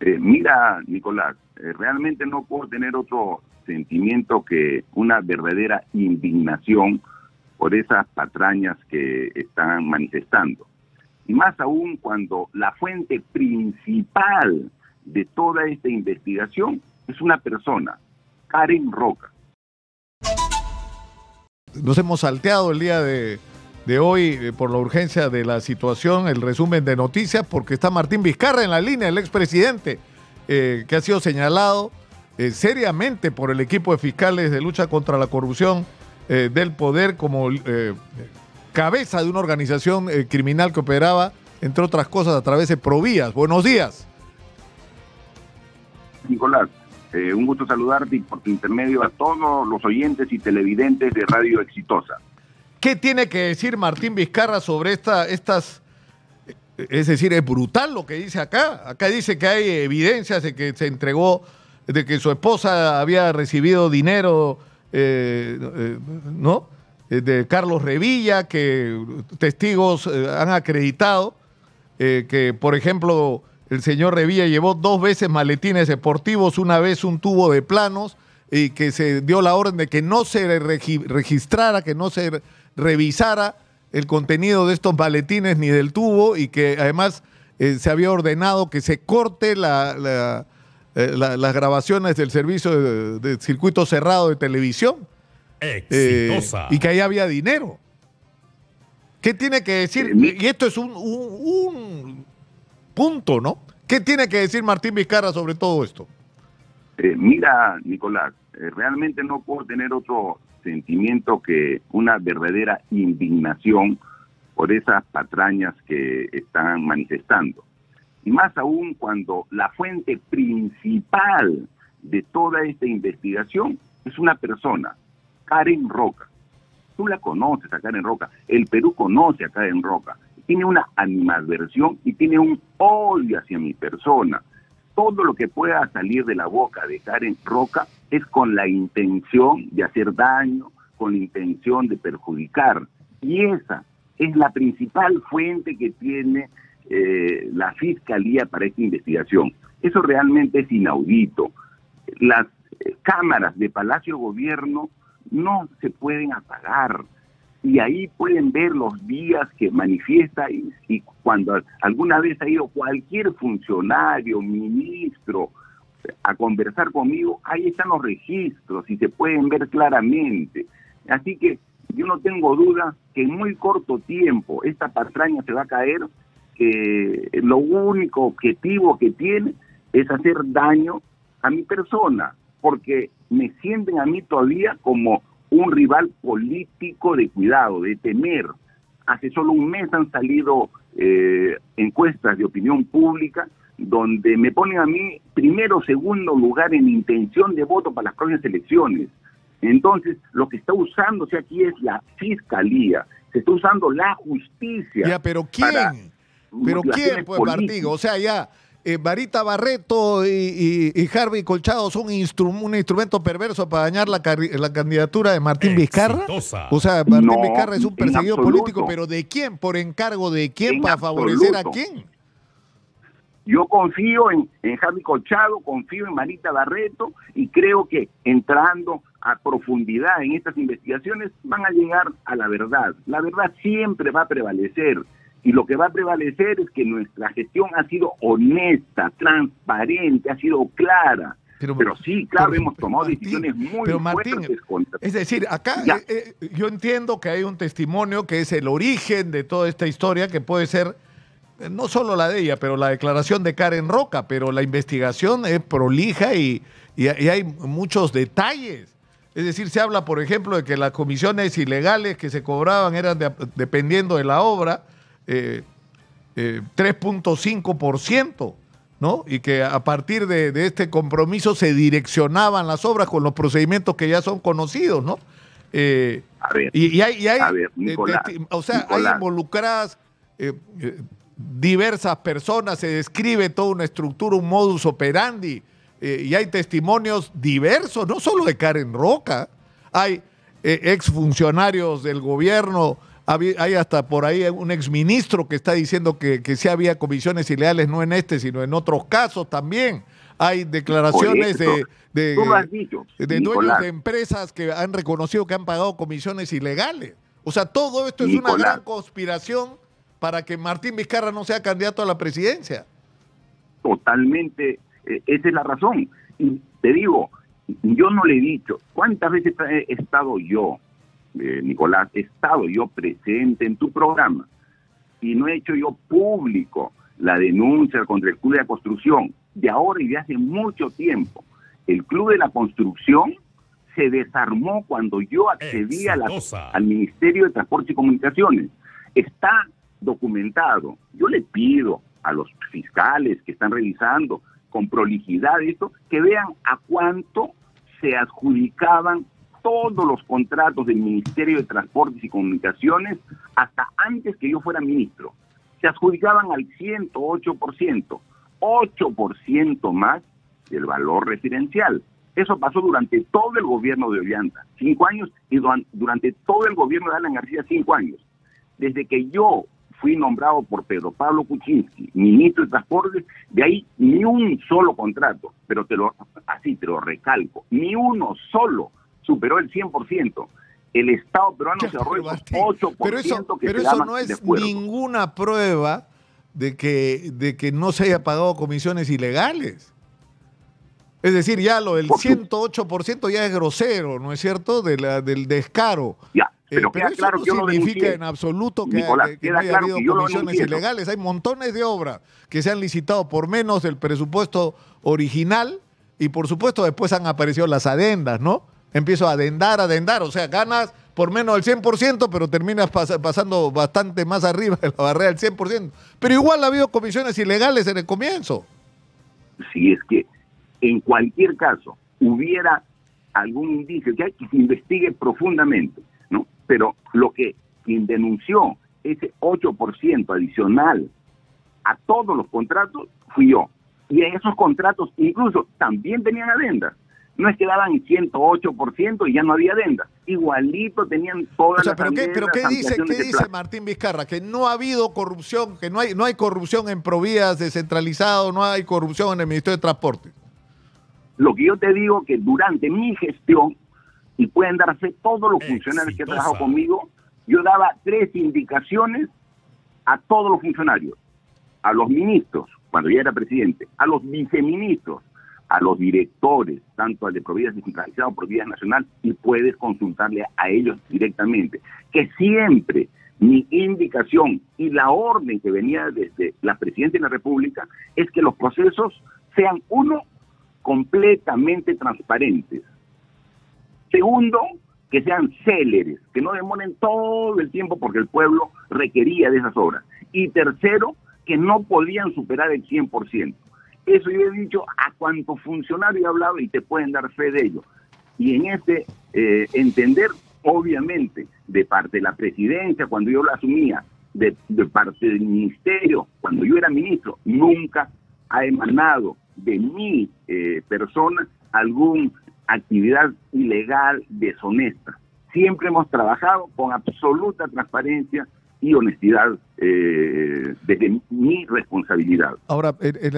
Mira, Nicolás, realmente no puedo tener otro sentimiento que una verdadera indignación por esas patrañas que están manifestando. Y más aún cuando la fuente principal de toda esta investigación es una persona, Karen Roca. Nos hemos salteado el día de hoy por la urgencia de la situación, el resumen de noticias, porque está Martín Vizcarra en la línea, el expresidente, que ha sido señalado seriamente por el equipo de fiscales de lucha contra la corrupción del poder como cabeza de una organización criminal que operaba, entre otras cosas, a través de Provías. Buenos días. Nicolás, un gusto saludarte y por tu intermedio a todos los oyentes y televidentes de Radio Exitosa. ¿Qué tiene que decir Martín Vizcarra sobre estas? Es decir, es brutal lo que dice acá. Acá dice que hay evidencias de que se entregó, de que su esposa había recibido dinero, ¿no? De Carlos Revilla, que testigos han acreditado que, por ejemplo, el señor Revilla llevó 2 veces maletines deportivos, una vez un tubo de planos, y que se dio la orden de que no se registrara, que no se revisara el contenido de estos maletines ni del tubo, y que además se había ordenado que se corte las grabaciones del servicio de circuito cerrado de televisión. Exitosa. Y que ahí había dinero. ¿Qué tiene que decir? Y esto es un punto, ¿no? ¿Qué tiene que decir Martín Vizcarra sobre todo esto? Mira, Nicolás, realmente no puedo tener otro sentimiento que una verdadera indignación por esas patrañas que están manifestando. Y más aún cuando la fuente principal de toda esta investigación es una persona, Karen Roca. Tú la conoces a Karen Roca, el Perú conoce a Karen Roca, tiene una animadversión y tiene un odio hacia mi persona. Todo lo que pueda salir de la boca de Karen Roca es con la intención de hacer daño, con la intención de perjudicar. Y esa es la principal fuente que tiene la Fiscalía para esta investigación. Eso realmente es inaudito. Las cámaras de Palacio Gobierno no se pueden apagar. Y ahí pueden ver los días que manifiesta y cuando alguna vez ha ido cualquier funcionario, ministro, a conversar conmigo, ahí están los registros y se pueden ver claramente. Así que yo no tengo duda que en muy corto tiempo esta patraña se va a caer, que lo único objetivo que tiene es hacer daño a mi persona, porque me sienten a mí todavía como un rival político de cuidado, de temer. Hace solo un mes han salido encuestas de opinión pública donde me ponen a mí primero o segundo lugar en intención de voto para las próximas elecciones. Entonces, lo que está usándose aquí es la Fiscalía, se está usando la justicia. Ya, pero ¿quién? ¿Pero quién, pues, Martín? O sea, ya, Marita Barreto y Harvey Colchado son un instrumento perverso para dañar la candidatura de Martín Vizcarra. O sea, Martín Vizcarra es un perseguido político, pero ¿de quién? ¿Por encargo de quién? ¿Para favorecer a quién? Yo confío en Harvey Colchado, confío en Marita Barreto y creo que entrando a profundidad en estas investigaciones van a llegar a la verdad. La verdad siempre va a prevalecer. Y lo que va a prevalecer es que nuestra gestión ha sido honesta, transparente, ha sido clara. Pero sí, claro, hemos tomado Martín, decisiones muy fuertes contra... Es decir, acá yo entiendo que hay un testimonio que es el origen de toda esta historia, que puede ser no solo la de ella, pero la declaración de Karen Roca, pero la investigación es prolija y hay muchos detalles. Es decir, se habla, por ejemplo, de que las comisiones ilegales que se cobraban eran dependiendo de la obra, 3.5%, ¿no? Y que a partir de este compromiso se direccionaban las obras con los procedimientos que ya son conocidos, ¿no? Nicolás, hay involucradas diversas personas, se describe toda una estructura, un modus operandi, y hay testimonios diversos, no solo de Karen Roca, hay exfuncionarios del gobierno Hay hasta por ahí un exministro que está diciendo que sí había comisiones ilegales, no en este, sino en otros casos también. Hay declaraciones tú lo has dicho, de dueños Nicolás, de empresas que han reconocido que han pagado comisiones ilegales. O sea, todo esto es Nicolás, una gran conspiración para que Martín Vizcarra no sea candidato a la presidencia. totalmente, esa es la razón. Y te digo, yo no le he dicho, ¿cuántas veces he estado yo, Nicolás, he estado yo presente en tu programa y no he hecho yo público la denuncia contra el Club de la Construcción? De ahora y de hace mucho tiempo, el Club de la Construcción se desarmó cuando yo accedí al Ministerio de Transportes y Comunicaciones. Está documentado. Yo le pido a los fiscales que están revisando con prolijidad esto, que vean a cuánto se adjudicaban todos los contratos del Ministerio de Transportes y Comunicaciones hasta antes que yo fuera ministro. Se adjudicaban al 108%, 8% más del valor referencial. Eso pasó durante todo el gobierno de Ollanta, 5 años, y durante todo el gobierno de Alan García, 5 años. Desde que yo fui nombrado por Pedro Pablo Kuczynski, ministro de Transportes, de ahí ni un solo contrato, pero te lo recalco, ni uno solo superó el 100%. El Estado peruano se ahorró esos 8% pero eso no es ninguna prueba de que no se haya pagado comisiones ilegales. Es decir, ya lo del 108% ya es grosero, ¿no es cierto? Del descaro. Ya, pero eso claro no que yo lo significa denuncié, en absoluto que, Nicolás, que no haya claro habido que yo lo comisiones denuncié. ilegales. Hay montones de obras que se han licitado por menos del presupuesto original y por supuesto después han aparecido las adendas, ¿no? Empiezo a adendar, o sea, ganas por menos del 100%, pero terminas pasando bastante más arriba de la barrera del 100%. Pero igual ha habido comisiones ilegales en el comienzo. Si es que en cualquier caso hubiera algún indicio que se investigue profundamente, ¿no? Pero quien denunció ese 8% adicional a todos los contratos fui yo. Y en esos contratos incluso también tenían adendas. No es que daban 108% y ya no había adendas. Igualito tenían todas las adendas. ¿Pero qué dice Martín Vizcarra? Que no ha habido corrupción, que no hay corrupción en Provías descentralizado, no hay corrupción en el Ministerio de Transporte. Lo que yo te digo que durante mi gestión, y pueden darse todos los funcionarios que han trabajado conmigo, yo daba 3 indicaciones a todos los funcionarios, a los ministros, cuando ya era presidente, a los viceministros, a los directores, tanto al de Provías descentralizado, Provías nacional, y puedes consultarle a ellos directamente, que siempre mi indicación y la orden que venía desde la presidencia de la República es que los procesos sean, uno, completamente transparentes. Segundo, que sean céleres, que no demoren todo el tiempo porque el pueblo requería de esas obras. Y tercero, que no podían superar el 100%. Eso yo he dicho a cuántos funcionarios he hablado y te pueden dar fe de ello. Y en ese entender, obviamente, de parte de la presidencia, cuando yo la asumía, de parte del ministerio, cuando yo era ministro, nunca ha emanado de mi persona alguna actividad ilegal, deshonesta. Siempre hemos trabajado con absoluta transparencia y honestidad desde mi responsabilidad. Ahora,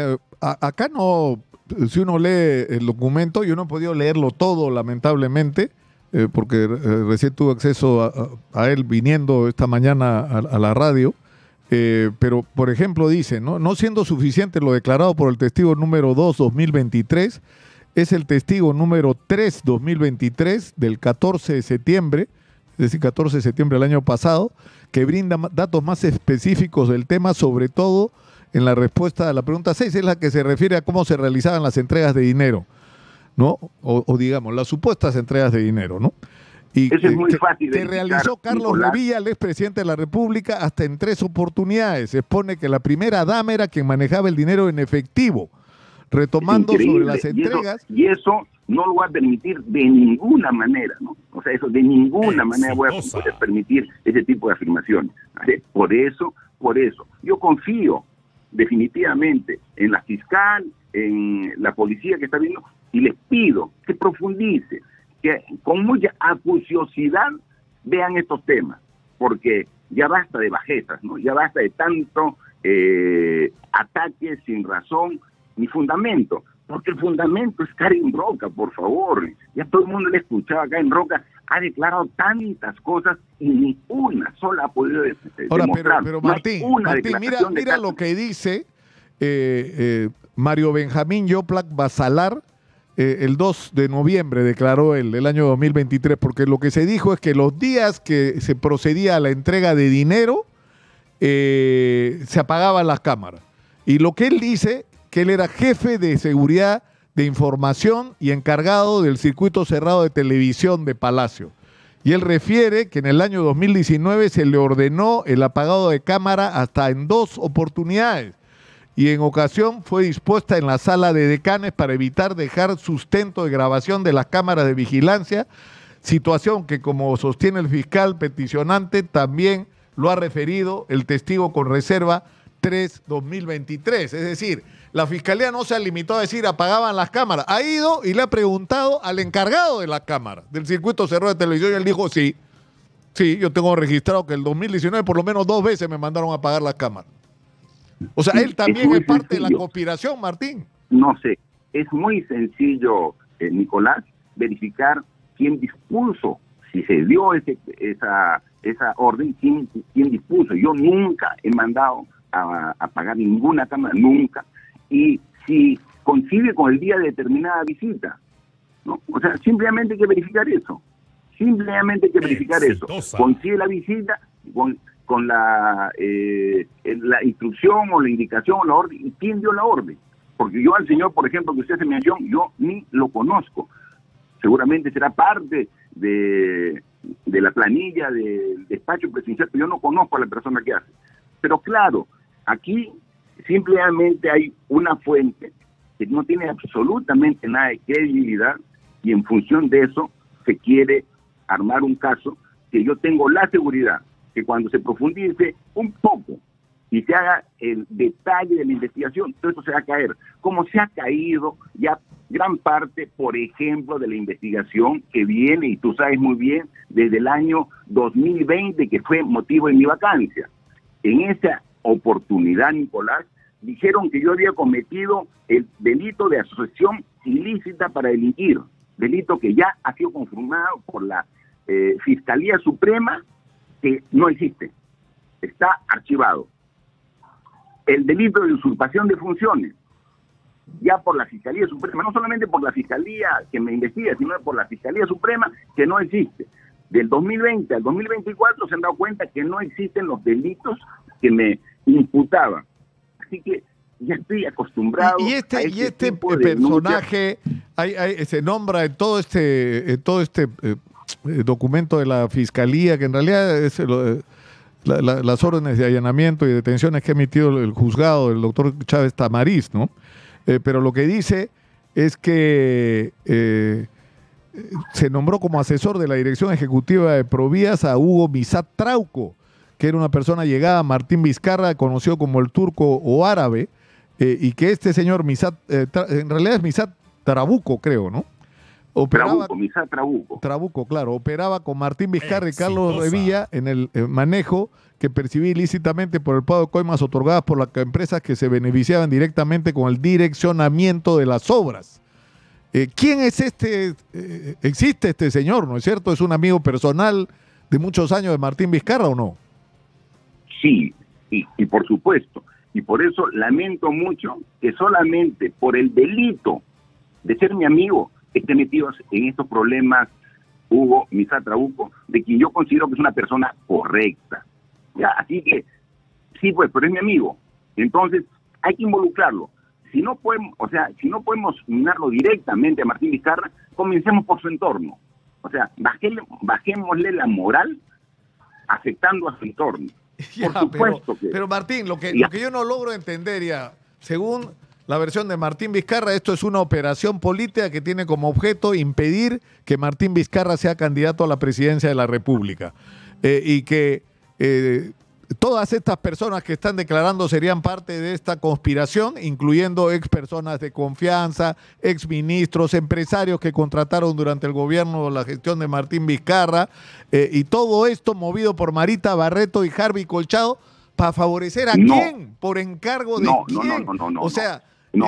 acá no, si uno lee el documento, yo no he podido leerlo todo, lamentablemente, porque recién tuve acceso a él viniendo esta mañana a la radio. Pero, por ejemplo, dice, no siendo suficiente lo declarado por el testigo número 2, 2023, es el testigo número 3, 2023, del 14 de septiembre, es decir, 14 de septiembre del año pasado, que brinda datos más específicos del tema, sobre todo en la respuesta a la pregunta 6, es la que se refiere a cómo se realizaban las entregas de dinero, ¿no? O digamos, las supuestas entregas de dinero, ¿no? Y eso es muy fácil que realizó Carlos Nicolás Revilla, el expresidente de la República, hasta en 3 oportunidades. Se expone que la primera dama era quien manejaba el dinero en efectivo, retomando sobre las entregas. Y eso no lo voy a permitir de ninguna manera, ¿no? O sea, eso de ninguna manera voy a permitir ese tipo de afirmaciones. ¿Vale? Por eso, yo confío definitivamente en la fiscal, en la policía que está viendo, y les pido que profundice, que con mucha acuciosidad vean estos temas, porque ya basta de bajezas, ¿no? Ya basta de tanto ataque sin razón ni fundamento, porque el fundamento es Karen Roca, por favor. Ya todo el mundo le escuchaba a Karen Roca, ha declarado tantas cosas y ni una sola ha podido Ahora, demostrar. pero Martín, mira lo que dice Mario Benjamín Yoplac Basalar, el 2 de noviembre declaró el año 2023, porque lo que se dijo es que los días que se procedía a la entrega de dinero, se apagaban las cámaras. Y lo que él dice, que él era jefe de seguridad de información y encargado del circuito cerrado de televisión de Palacio. Y él refiere que en el año 2019 se le ordenó el apagado de cámara hasta en 2 oportunidades. Y en ocasión fue dispuesta en la sala de decanes para evitar dejar sustento de grabación de las cámaras de vigilancia, situación que, como sostiene el fiscal peticionante, también lo ha referido el testigo con reserva 3-2023. Es decir, la fiscalía no se ha limitado a decir apagaban las cámaras. Ha ido y le ha preguntado al encargado de la cámara, del circuito cerrado de televisión, y él dijo sí, yo tengo registrado que el 2019 por lo menos 2 veces me mandaron a apagar las cámaras. O sea, él también es parte de la conspiración, Martín. No sé, es muy sencillo, Nicolás, verificar quién dispuso, si se dio esa orden, quién dispuso. Yo nunca he mandado a apagar ninguna cámara, nunca. Y si coincide con el día de determinada visita, ¿no? O sea, simplemente hay que verificar eso. Simplemente hay que verificar eso. Coincide la visita con la instrucción o la indicación o la orden, y quién dio la orden. Porque yo al señor, por ejemplo, que usted se mencionó, yo ni lo conozco. Seguramente será parte de la planilla del despacho presidencial, pero yo no conozco a la persona que hace. Pero claro, aquí simplemente hay una fuente que no tiene absolutamente nada de credibilidad, y en función de eso se quiere armar un caso que yo tengo la seguridad que cuando se profundice un poco y se haga el detalle de la investigación, todo eso se va a caer, como se ha caído ya gran parte, por ejemplo, de la investigación que viene, y tú sabes muy bien, desde el año 2020, que fue motivo de mi vacancia. En esa oportunidad, Nicolás, dijeron que yo había cometido el delito de asociación ilícita para delinquir, delito que ya ha sido confirmado por la Fiscalía Suprema, que no existe, está archivado. El delito de usurpación de funciones, ya por la Fiscalía Suprema, no solamente por la Fiscalía que me investiga, sino por la Fiscalía Suprema, que no existe. Del 2020 al 2024 se han dado cuenta que no existen los delitos que me imputaban. Así que ya estoy acostumbrado a este personaje se nombra en todo este documento de la Fiscalía, que en realidad es las órdenes de allanamiento y detenciones que ha emitido el juzgado del doctor Chávez Tamariz, ¿no? Pero lo que dice es que se nombró como asesor de la Dirección Ejecutiva de Provías a Hugo Misat Trauco, que era una persona llegada a Martín Vizcarra, conocido como el Turco o Árabe, y que este señor Misat, en realidad es Misat Trabuco, creo, ¿no? Misat Trabuco. Trabuco, claro. Operaba con Martín Vizcarra y Carlos Revilla en el manejo que percibía ilícitamente por el pago de coimas otorgadas por las empresas que se beneficiaban directamente con el direccionamiento de las obras. ¿Quién es este? ¿Existe este señor, no es cierto? ¿Es un amigo personal de muchos años de Martín Vizcarra o no? Sí, y por supuesto. Y por eso lamento mucho que solamente por el delito de ser mi amigo esté metido en estos problemas Hugo Misat Trabuco, de quien yo considero que es una persona correcta. Ya, así que, sí, pues, pero es mi amigo. Entonces, hay que involucrarlo. Si no podemos minarlo directamente a Martín Vizcarra, comencemos por su entorno. O sea, bajémosle la moral afectando a su entorno. Ya, por supuesto pero Martín, lo que yo no logro entender ya, según la versión de Martín Vizcarra, esto es una operación política que tiene como objeto impedir que Martín Vizcarra sea candidato a la presidencia de la República. Y que todas estas personas que están declarando serían parte de esta conspiración, incluyendo ex personas de confianza, ex ministros, empresarios que contrataron durante el gobierno la gestión de Martín Vizcarra, y todo esto movido por Marita Barreto y Harvey Colchado para favorecer a quién, por encargo de quién. No. O sea,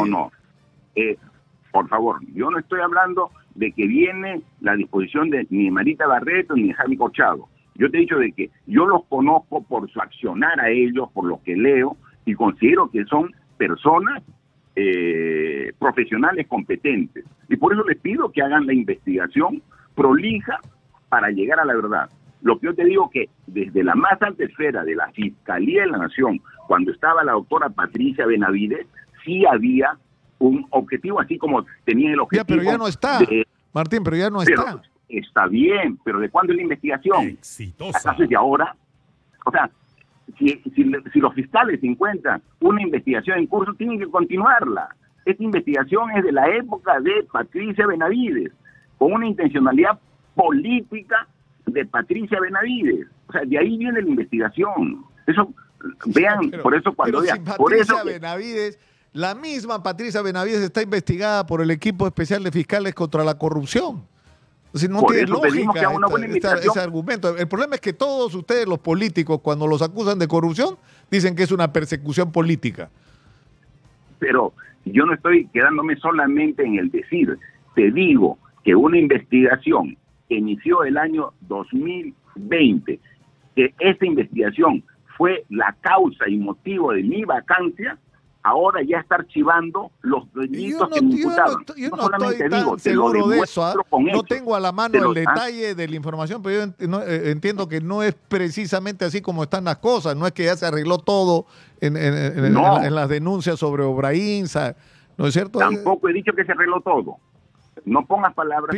por favor, yo no estoy hablando de que viene la disposición de ni Marita Barreto ni de Harvey Colchado. Yo te he dicho de que yo los conozco por su accionar a ellos, por lo que leo, y considero que son personas profesionales competentes. Y por eso les pido que hagan la investigación prolija para llegar a la verdad. Lo que yo te digo que desde la más alta esfera de la Fiscalía de la Nación, cuando estaba la doctora Patricia Benavides, sí había un objetivo, así como tenía el objetivo... pero ya no está, Martín, pero ya no está. Está bien, pero ¿de cuándo es la investigación? Exitosa. ¿Acaso es de ahora? O sea, si los fiscales encuentran una investigación en curso, tienen que continuarla. Esta investigación es de la época de Patricia Benavides, con una intencionalidad política de Patricia Benavides. O sea, de ahí viene la investigación. Eso, vean, pero, por eso cuando pero vean... si por eso Benavides, la misma Patricia Benavides está investigada por el equipo especial de fiscales contra la corrupción. O sea, no por tiene eso pedimos que lógica haga una buena investigación. ese argumento. El problema es que todos ustedes, los políticos, cuando los acusan de corrupción, dicen que es una persecución política. Pero yo no estoy quedándome solamente en el decir. Te digo que una investigación que inició el año 2020, que esa investigación fue la causa y motivo de mi vacancia, ahora ya está archivando los delitos que me imputaban. Yo no estoy tan seguro de eso. No tengo a la mano el detalle de la información, pero yo entiendo que no es precisamente así como están las cosas. No es que ya se arregló todo en las denuncias sobre Obraínsa, ¿no es cierto? Tampoco he dicho que se arregló todo. No pongas palabras.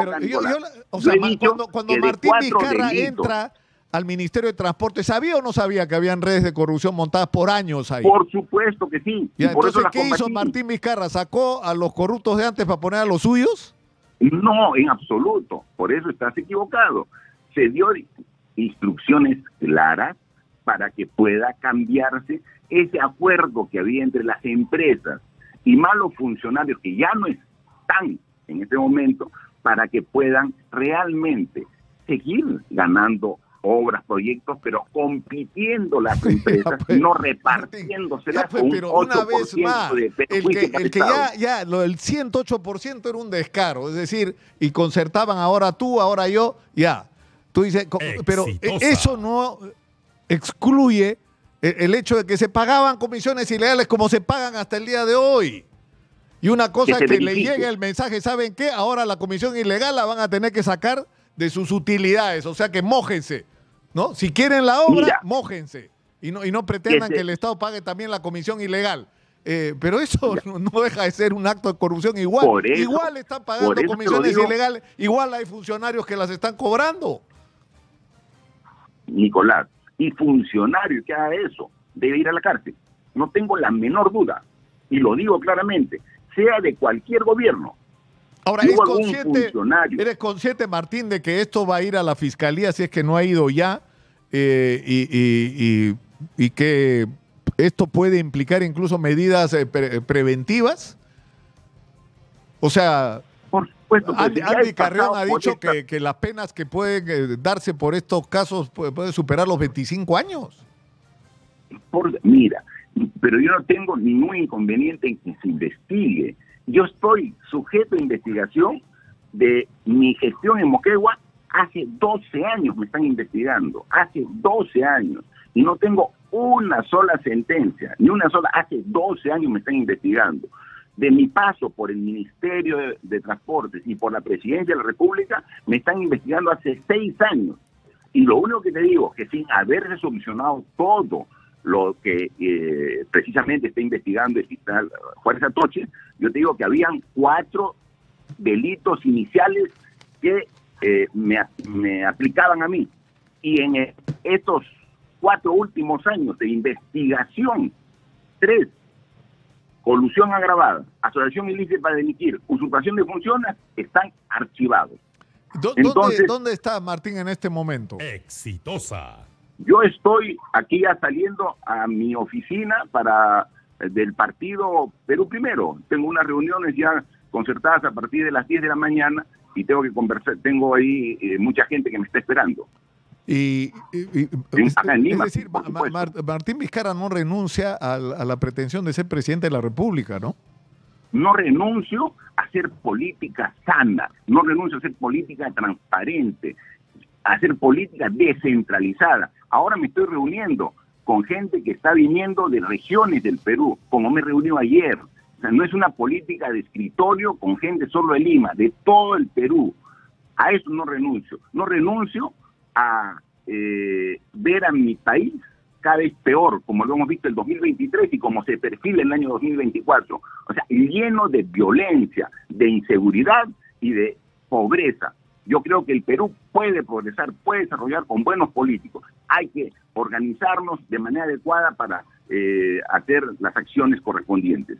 Cuando Martín Vizcarra entra al Ministerio de Transporte, ¿sabía o no sabía que habían redes de corrupción montadas por años ahí? Por supuesto que sí. Ya, entonces, ¿qué hizo Martín Vizcarra? ¿Sacó a los corruptos de antes para poner a los suyos? No, en absoluto. Por eso estás equivocado. Se dio instrucciones claras para que pueda cambiarse ese acuerdo que había entre las empresas y malos funcionarios que ya no están en este momento, para que puedan realmente seguir ganando obras, proyectos, pero compitiendo las empresas, no repartiéndoselas con un 8% de perjuicio. El que ya lo del 108% era un descaro, es decir, y concertaban ahora tú, ahora yo, ya. Tú dices, pero eso no excluye el hecho de que se pagaban comisiones ilegales como se pagan hasta el día de hoy. Y una cosa es que le llegue el mensaje, ¿saben qué? Ahora la comisión ilegal la van a tener que sacar de sus utilidades, o sea que mójense, ¿no? Si quieren la obra, mójense. Y no pretendan que el Estado pague también la comisión ilegal. Pero eso no deja de ser un acto de corrupción igual. Igual están pagando comisiones ilegales, igual hay funcionarios que las están cobrando. Nicolás, y funcionario que haga eso debe ir a la cárcel. No tengo la menor duda. Y lo digo claramente, sea de cualquier gobierno. Ahora, ¿eres consciente, Martín, de que esto va a ir a la Fiscalía si es que no ha ido ya? Y que esto puede implicar incluso medidas preventivas. O sea, por supuesto, Andy Carrión ha dicho que las penas que pueden darse por estos casos pueden superar los 25 años. Mira, pero yo no tengo ningún inconveniente en que se investigue. Yo estoy sujeto a investigación de mi gestión en Moquegua. Hace 12 años me están investigando, hace 12 años, y no tengo una sola sentencia, ni una sola, hace 12 años me están investigando. De mi paso por el Ministerio de Transportes y por la Presidencia de la República, me están investigando hace 6 años. Y lo único que te digo es que sin haberse solucionado todo lo que precisamente está investigando el fiscal Juárez Atoche, yo te digo que habían 4 delitos iniciales que me aplicaban a mí. Y en estos 4 últimos años de investigación, 3, colusión agravada, asociación ilícita para delinquir, usurpación de funciones, están archivados. ¿Dónde está Martín en este momento? Exitosa. Yo estoy aquí ya saliendo a mi oficina del partido Perú Primero. Tengo unas reuniones ya concertadas a partir de las 10 de la mañana y tengo que conversar. Tengo ahí mucha gente que me está esperando. Acá en Lima, es decir, Martín Vizcarra no renuncia a la pretensión de ser presidente de la República, ¿no? No renuncio a hacer política sana, no renuncio a hacer política transparente, a hacer política descentralizada. Ahora me estoy reuniendo con gente que está viniendo de regiones del Perú, como me reunió ayer. O sea, no es una política de escritorio con gente solo de Lima, de todo el Perú. A eso no renuncio. No renuncio a ver a mi país cada vez peor, como lo hemos visto en el 2023 y como se perfila en el año 2024. O sea, lleno de violencia, de inseguridad y de pobreza. Yo creo que el Perú puede progresar, puede desarrollar con buenos políticos. Hay que organizarnos de manera adecuada para hacer las acciones correspondientes.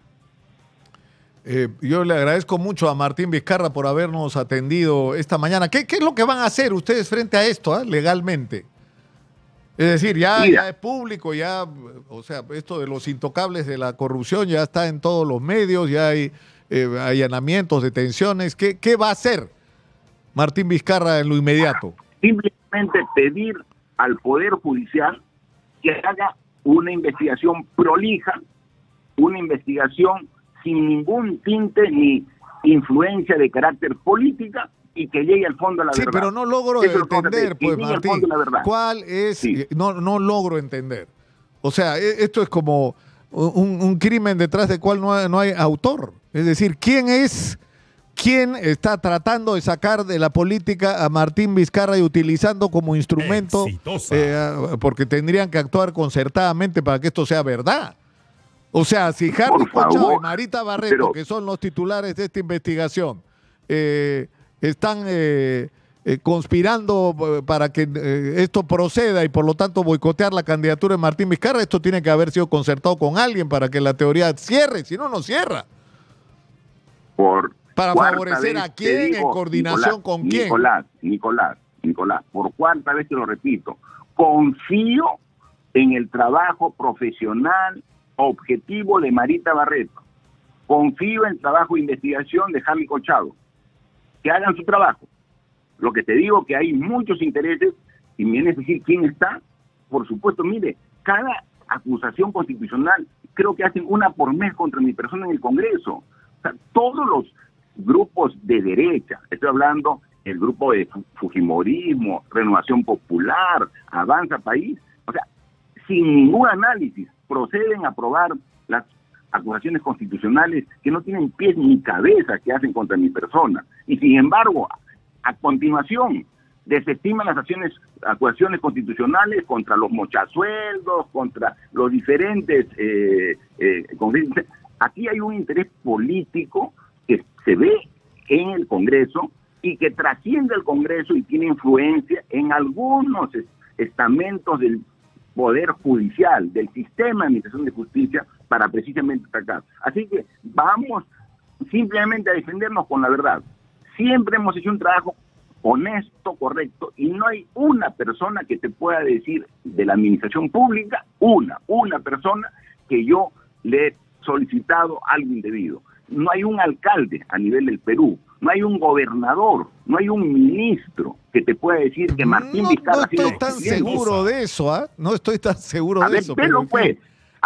Yo le agradezco mucho a Martín Vizcarra por habernos atendido esta mañana. ¿Qué es lo que van a hacer ustedes frente a esto, legalmente? Es decir, ya es público, o sea, esto de los intocables de la corrupción ya está en todos los medios, ya hay allanamientos, detenciones. ¿Qué va a hacer Martín Vizcarra en lo inmediato? Simplemente pedir al Poder Judicial que haga una investigación prolija, una investigación sin ningún tinte ni influencia de carácter política y que llegue al fondo de la verdad. Sí, pero no logro entender, pues, Martín, ¿cuál es? Sí. No logro entender. O sea, esto es como un crimen detrás del cual no hay autor. Es decir, ¿quién está tratando de sacar de la política a Martín Vizcarra y utilizando como instrumento? Porque tendrían que actuar concertadamente para que esto sea verdad. O sea, si Harry Cochao y Marita Barreto, que son los titulares de esta investigación, están conspirando para que esto proceda y por lo tanto boicotear la candidatura de Martín Vizcarra, esto tiene que haber sido concertado con alguien para que la teoría cierre, si no, no cierra. ¿Para favorecer a quién, en coordinación con quién? Nicolás, por cuarta vez te lo repito, confío en el trabajo profesional objetivo de Marita Barreto. Confío en el trabajo de investigación de Harry Cochao. Que hagan su trabajo. Lo que te digo que hay muchos intereses y me viene a decir quién está. Por supuesto, mire, cada acusación constitucional creo que hacen una por mes contra mi persona en el Congreso. O sea, todos los grupos de derecha, estoy hablando el grupo de Fujimorismo, Renovación Popular, Avanza País, o sea, sin ningún análisis proceden a aprobar las acusaciones constitucionales que no tienen pies ni cabeza que hacen contra mi persona. Y sin embargo, a continuación, desestiman las acusaciones constitucionales contra los mochasueldos, contra los diferentes congresistas. Aquí hay un interés político que se ve en el Congreso y que trasciende el Congreso y tiene influencia en algunos estamentos del Poder Judicial, del sistema de administración de justicia, para precisamente atacar. Así que vamos simplemente a defendernos con la verdad. Siempre hemos hecho un trabajo honesto, correcto, y no hay una persona que te pueda decir de la administración pública, una persona que yo le he solicitado algo indebido. No hay un alcalde a nivel del Perú, no hay un gobernador, no hay un ministro que te pueda decir que Martín Vizcarra ha sido... No estoy tan seguro de eso, ¿ah? No estoy tan seguro de eso. Pero pues,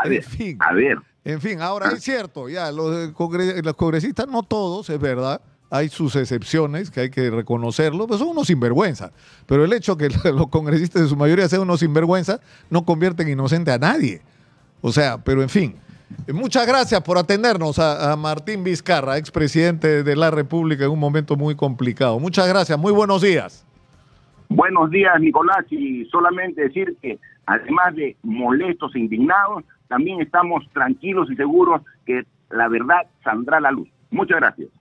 a ver. En fin, ahora es cierto, ya, los congresistas, no todos, es verdad, hay sus excepciones que hay que reconocerlo, pues son unos sinvergüenzas. Pero el hecho que los congresistas de su mayoría sean unos sinvergüenzas no convierte en inocente a nadie. O sea, pero en fin. Muchas gracias por atendernos a Martín Vizcarra, expresidente de la República en un momento muy complicado. Muchas gracias, muy buenos días. Buenos días, Nicolás, y solamente decir que además de molestos e indignados, también estamos tranquilos y seguros que la verdad saldrá a la luz. Muchas gracias.